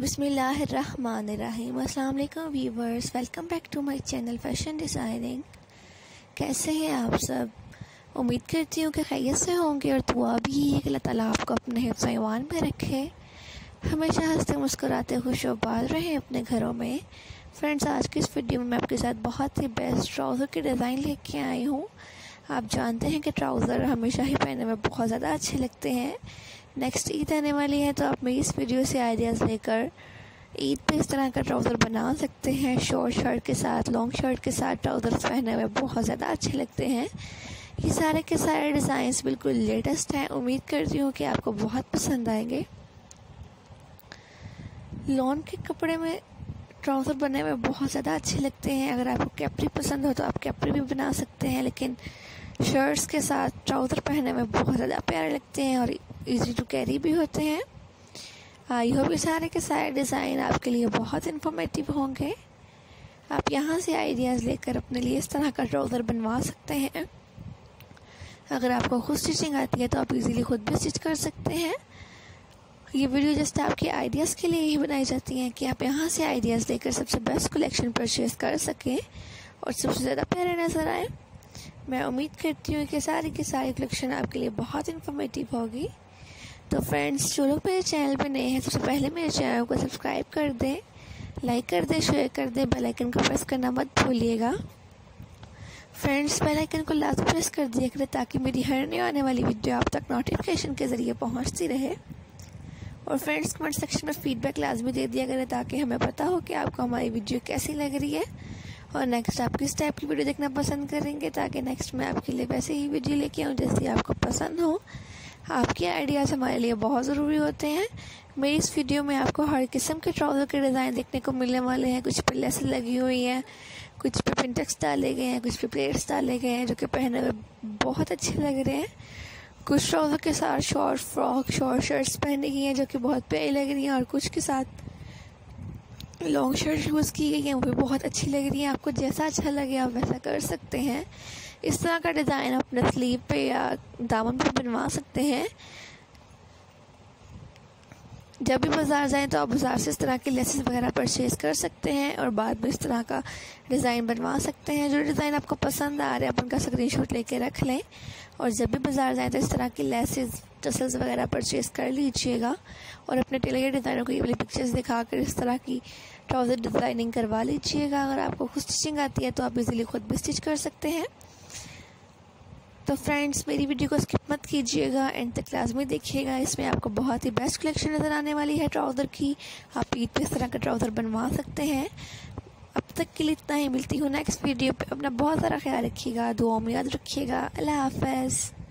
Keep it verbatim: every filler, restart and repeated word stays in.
बिस्मिल्लाहिर्रहमानिर्रहीम। अस्सलाम वालेकुम viewers, welcome back to my channel fashion designing. कैसे हैं आप सब? उम्मीद करती हूँ कि खैरियत से होंगे और दुआ भी है कि अल्लाह ताला आपको अपने हिफ्ज़ ईमान में रखे, हमेशा हंसते मुस्कुराते खुशबाद रहें अपने घरों में। फ्रेंड्स, आज की इस वीडियो में मैं आपके साथ बहुत ही बेस्ट ट्राउज़र के डिज़ाइन लेके आई हूँ। आप जानते हैं कि ट्राउज़र हमेशा ही पहनने में बहुत ज़्यादा अच्छे लगते हैं। नेक्स्ट ईद आने वाली है तो आप मेरी इस वीडियो से आइडियाज़ लेकर ईद पे इस तरह का ट्राउज़र बना सकते हैं। शॉर्ट शर्ट के साथ, लॉन्ग शर्ट के साथ ट्राउज़र पहनने में बहुत ज़्यादा अच्छे लगते हैं। ये सारे के सारे डिज़ाइंस बिल्कुल लेटेस्ट हैं। उम्मीद करती हूँ कि आपको बहुत पसंद आएंगे। लॉन के कपड़े में ट्राउज़र बनने में बहुत ज़्यादा अच्छे लगते हैं। अगर आपको कैप्री पसंद हो तो आप कैप्री भी बना सकते हैं, लेकिन शर्ट्स के साथ ट्राउज़र पहनने में बहुत ज़्यादा प्यारे लगते हैं और इजी टू कैरी भी होते हैं। आई होप ये सारे के सारे डिज़ाइन आपके लिए बहुत इन्फॉर्मेटिव होंगे। आप यहाँ से आइडियाज़ लेकर अपने लिए इस तरह का ट्राउज़र बनवा सकते हैं। अगर आपको खुद स्टिचिंग आती है तो आप इजीली खुद भी स्टिच कर सकते हैं। ये वीडियो जस्ट आपके आइडियाज़ के लिए ही बनाई जाती हैं कि आप यहाँ से आइडियाज़ लेकर सबसे बेस्ट कलेक्शन परचेज़ कर सकें और सबसे ज़्यादा प्यारे नज़र आए। मैं उम्मीद करती हूँ कि सारी की सारी कलेक्शन आपके लिए बहुत इन्फॉर्मेटिव होगी। तो फ्रेंड्स, जो लोग मेरे चैनल पर नए हैं सबसे पहले मेरे चैनल को सब्सक्राइब कर दें, लाइक कर दें, शेयर कर दें, बेल आइकन को प्रेस करना मत भूलिएगा। फ्रेंड्स, बेल आइकन को लाजमी प्रेस कर दिया करें ताकि मेरी हर नई आने वाली वीडियो आप तक नोटिफिकेशन के ज़रिए पहुँचती रहे। और फ्रेंड्स, कमेंट सेक्शन में फ़ीडबैक लाजमी दे दिया करें ताकि हमें पता हो कि आपको हमारी वीडियो कैसी लग रही है और नेक्स्ट आप किस टाइप की वीडियो देखना पसंद करेंगे, ताकि नेक्स्ट मैं आपके लिए वैसे ही वीडियो लेके आऊँ जैसी आपको पसंद हो। आपके आइडियाज़ हमारे लिए बहुत ज़रूरी होते हैं। मेरी इस वीडियो में आपको हर किस्म के ट्राउज़र के डिज़ाइन देखने को मिलने वाले हैं। कुछ पे लेसेस लगी हुई हैं, कुछ पे पिंटेक्स डाले गए हैं, कुछ पे प्लेट्स डाले गए हैं जो कि पहनने में बहुत अच्छे लग रहे हैं। कुछ ट्राउज़र के साथ शॉर्ट फ्रॉक, शॉर्ट शर्ट्स पहनी गई हैं जो कि बहुत प्यारी लग रही हैं, और कुछ के साथ लॉन्ग शर्ट यूज़ की गई है वो भी बहुत अच्छी लग रही है। आपको जैसा अच्छा लगे आप वैसा कर सकते हैं। इस तरह का डिज़ाइन अपने स्लीव पे या दामन पे बनवा सकते हैं। जब भी बाज़ार जाएं तो आप बाज़ार से इस तरह के लेसेस वगैरह परचेज़ कर सकते हैं और बाद में इस तरह का डिज़ाइन बनवा सकते हैं। जो डिज़ाइन आपको पसंद आ रहा है आप उनका स्क्रीनशॉट लेके रख लें और जब भी बाज़ार जाएं तो इस तरह के लेसेस, टसल्स वगैरह परचेज़ कर लीजिएगा और अपने टेलर के डिज़ाइनर को ये वाली पिक्चर्स दिखाकर इस तरह की ट्राउज़र डिज़ाइनिंग करवा लीजिएगा। अगर आपको खुद स्टिचिंग आती है तो आप इजीली खुद भी स्टिच कर सकते हैं। तो फ्रेंड्स, मेरी वीडियो को स्किप मत कीजिएगा, एंड तक लाजमी देखिएगा। इसमें आपको बहुत ही बेस्ट कलेक्शन नज़र आने वाली है ट्राउज़र की। आप ईद पे इस तरह का ट्राउज़र बनवा सकते हैं। अब तक के लिए इतना ही। मिलती हूँ नेक्स्ट वीडियो पे। अपना बहुत सारा ख्याल रखिएगा, दुआ में याद रखिएगा। अल्लाह हाफ़िज़।